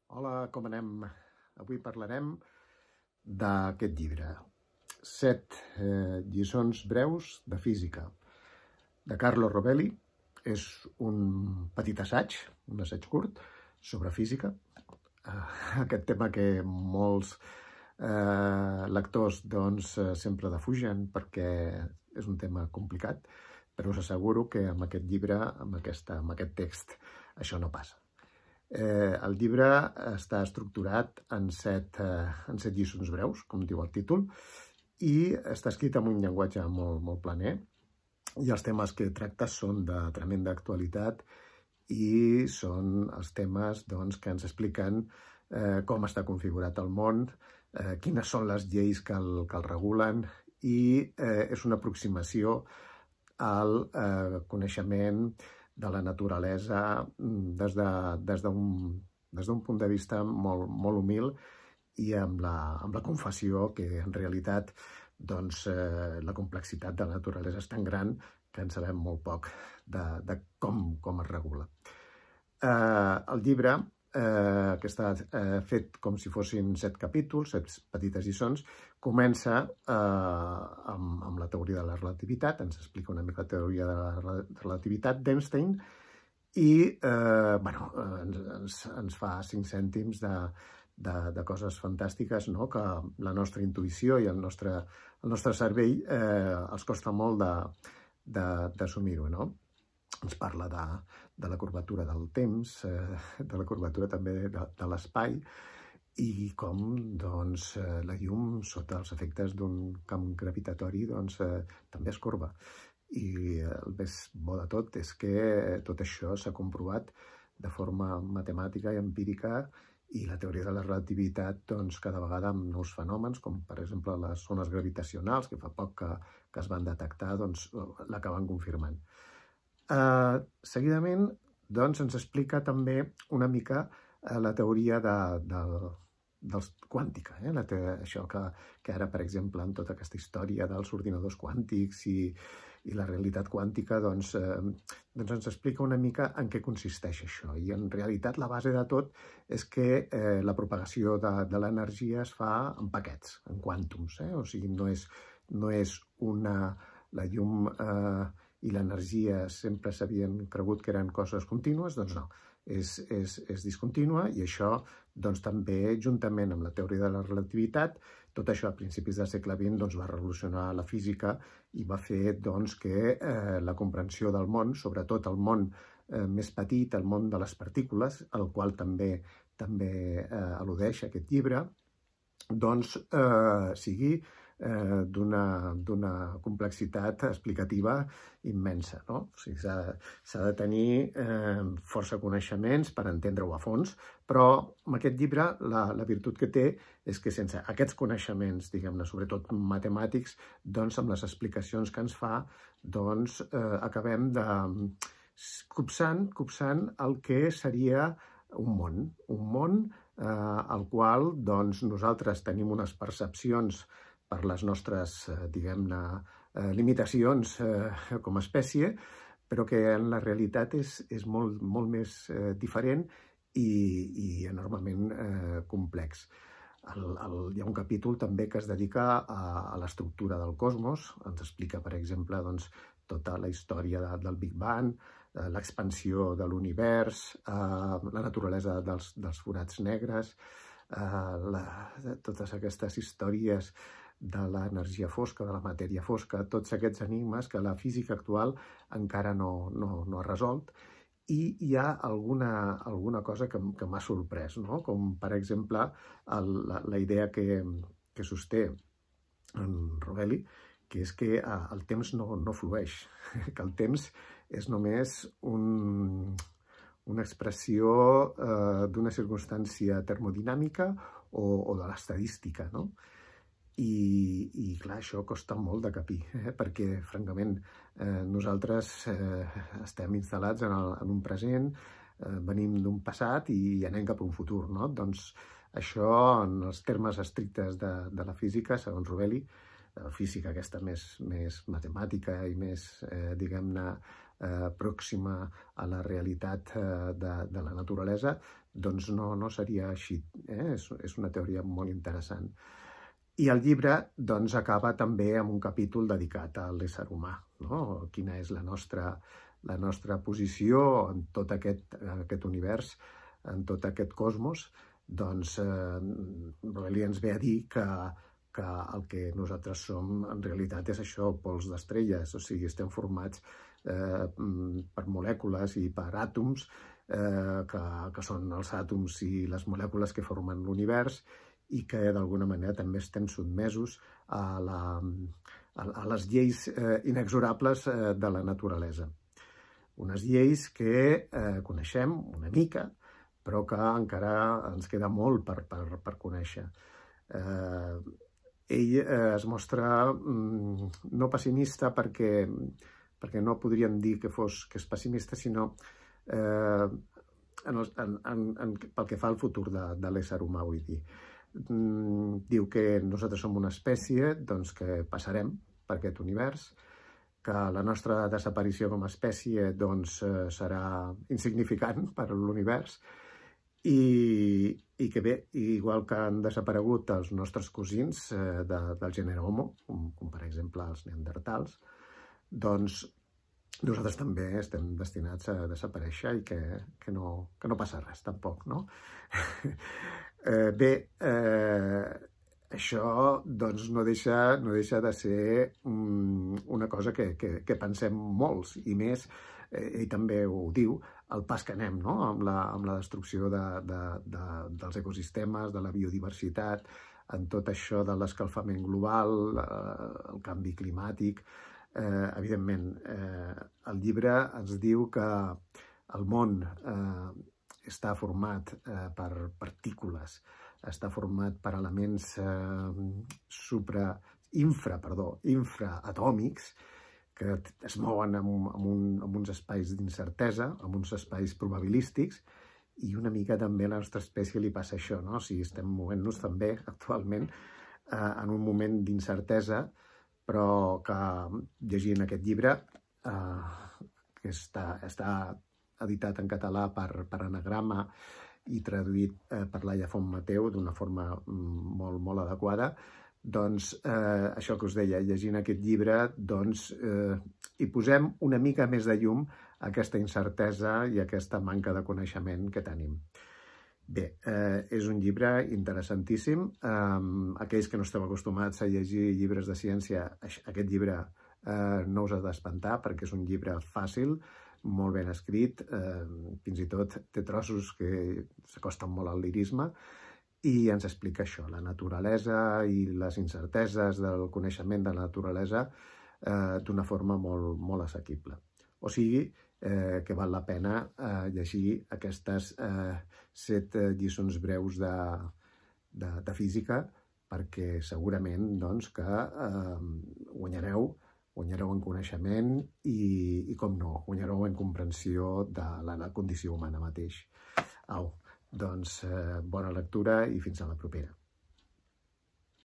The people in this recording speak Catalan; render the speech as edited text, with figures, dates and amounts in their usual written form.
Hola, com anem? Avui parlarem d'aquest llibre, 7 lliçons breus de física, de Carlo Rovelli. És un petit assaig, un assaig curt, sobre física. Aquest tema que molts lectors sempre defugen perquè és un tema complicat, però us asseguro que amb aquest llibre, amb aquest text, això no passa. El llibre està estructurat en 7 lliçons breus, com diu el títol, i està escrit amb un llenguatge molt planer, i els temes que tracta són de tremenda actualitat i són els temes que ens expliquen com està configurat el món, quines són les lleis que el regulen, i és una aproximació al coneixement de la naturalesa des d'un punt de vista molt humil i amb la confessió que en realitat la complexitat de la naturalesa és tan gran que en sabem molt poc de com es regula. El llibre, que està fet com si fossin 7 capítols, 7 petites lliçons, comença amb la teoria de la relativitat, ens explica una mica la teoria de la relativitat d'Einstein i ens fa 5 cèntims de coses fantàstiques que la nostra intuïció i el nostre cervell els costa molt d'assumir-ho. Ens parla de la curvatura del temps, de la curvatura també de l'espai i com la llum, sota els efectes d'un camp gravitatori, també es corba. I el més bo de tot és que tot això s'ha comprovat de forma matemàtica i empírica, i la teoria de la relativitat cada vegada amb nous fenòmens, com per exemple les ones gravitacionals, que fa poc que es van detectar, l'acaben confirmant. Seguidament ens explica també una mica la teoria quàntica, això que ara, per exemple, en tota aquesta història dels ordinadors quàntics i la realitat quàntica, ens explica una mica en què consisteix això. I en realitat la base de tot és que la propagació de l'energia es fa en paquets, en quàntums. O sigui, no és la llum i l'energia sempre s'havien cregut que eren coses contínues, doncs no, és discontínua, i això també, juntament amb la teoria de la relativitat, tot això a principis del segle XX va revolucionar la física i va fer que la comprensió del món, sobretot el món més petit, el món de les partícules, al qual també al·ludeix aquest llibre, sigui d'una complexitat explicativa immensa. O sigui, s'ha de tenir força coneixements per entendre-ho a fons, però amb aquest llibre la virtut que té és que sense aquests coneixements, diguem-ne, sobretot matemàtics, amb les explicacions que ens fa, acabem copsant el que seria un món al qual nosaltres tenim unes percepcions per les nostres, diguem-ne, limitacions com a espècie, però que en la realitat és molt més diferent i enormement complex. Hi ha un capítol també que es dedica a l'estructura del cosmos, ens explica, per exemple, tota la història del Big Bang, l'expansió de l'univers, la naturalesa dels forats negres, totes aquestes històries de l'energia fosca, de la matèria fosca, tots aquests enigmes que la física actual encara no ha resolt. I hi ha alguna cosa que m'ha sorprès, com per exemple la idea que sosté en Rovelli, que és que el temps no flueix, que el temps és només una expressió d'una circumstància termodinàmica o de l'estadística, I clar, això costa molt de capir, perquè, francament, nosaltres estem instal·lats en un present, venim d'un passat i anem cap a un futur. Doncs això, en els termes estrictes de la física, segons Rovelli, la física aquesta més matemàtica i més, diguem-ne, pròxima a la realitat de la naturalesa, doncs no seria així. És una teoria molt interessant. I el llibre doncs, acaba també amb un capítol dedicat a l'ésser humà, no? Quina és la nostra posició en tot aquest univers, en tot aquest cosmos. Doncs Noelia ens ve a dir que el que nosaltres som en realitat és això, pols d'estrelles, o sigui, estem formats per molècules i per àtoms, que són els àtoms i les molècules que formen l'univers, i que d'alguna manera també estem sotmesos a les lleis inexorables de la naturalesa. Unes lleis que coneixem una mica, però que encara ens queda molt per conèixer. Ell es mostra no pessimista perquè no podríem dir que és pessimista, sinó pel que fa al futur de l'ésser humà, vull dir. Diu que nosaltres som una espècie que passarem per aquest univers, que la nostra desaparició com a espècie serà insignificant per a l'univers i que bé, igual que han desaparegut els nostres cosins del gènere Homo, com per exemple els neandertals, doncs nosaltres també estem destinats a desaparèixer i que no passa res tampoc, no? Bé, això no deixa de ser una cosa que pensem molts, i més, ell també ho diu, el pas que anem, no? Amb la destrucció dels ecosistemes, de la biodiversitat, en tot això de l'escalfament global, el canvi climàtic. Evidentment, el llibre ens diu que el món està format per partícules, està format per elements infraatòmics que es mouen en uns espais d'incertesa, en uns espais probabilístics, i una mica també a la nostra espècie li passa això, no? O sigui, estem movent-nos també actualment en un moment d'incertesa, però que llegint aquest llibre, que està editat en català per Anagrama i traduït per Laia Fontmateu d'una forma molt, molt adequada, doncs això que us deia, llegint aquest llibre, doncs hi posem una mica més de llum a aquesta incertesa i a aquesta manca de coneixement que tenim. Bé, és un llibre interessantíssim. Aquells que no esteu acostumats a llegir llibres de ciència, aquest llibre no us ha d'espantar perquè és un llibre fàcil, molt ben escrit, fins i tot té trossos que s'acosten molt al lirisme i ens explica això, la naturalesa i les incerteses del coneixement de la naturalesa d'una forma molt, molt assequible. O sigui, que val la pena llegir aquestes 7 lliçons breus de física, perquè segurament que guanyareu en coneixement i, com no, guanyareu en comprensió de la condició humana mateix. Au, doncs bona lectura i fins a la propera.